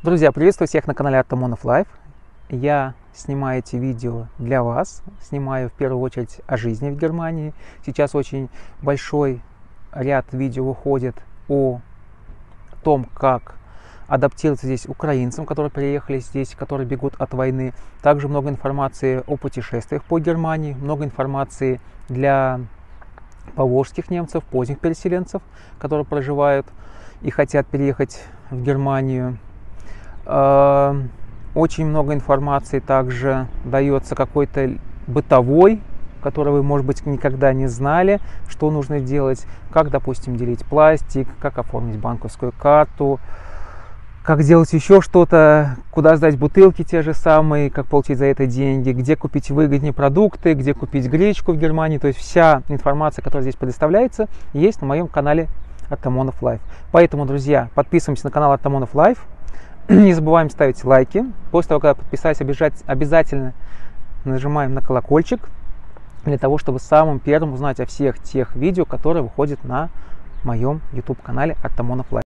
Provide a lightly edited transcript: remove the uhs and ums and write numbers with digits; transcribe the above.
Друзья, приветствую всех на канале Артамонов Лайф. Я снимаю эти видео для вас, снимаю в первую очередь о жизни в Германии. Сейчас очень большой ряд видео выходит о том, как адаптироваться здесь украинцам, которые приехали здесь, которые бегут от войны. Также много информации о путешествиях по Германии, много информации для поволжских немцев, поздних переселенцев, которые проживают и хотят переехать в Германию. Очень много информации также дается какой-то бытовой, который вы, может быть, никогда не знали, что нужно делать, как, допустим, делить пластик, как оформить банковскую карту, как делать еще что-то, куда сдать бутылки те же самые, как получить за это деньги, где купить выгоднее продукты, где купить гречку в Германии. То есть вся информация, которая здесь предоставляется, есть на моем канале Артамонов Лайф. Поэтому, друзья, подписываемся на канал Артамонов Лайф. Не забываем ставить лайки. После того, когда подписались, обязательно нажимаем на колокольчик, для того, чтобы самым первым узнать о всех тех видео, которые выходят на моем YouTube канале Артамонов Лайф.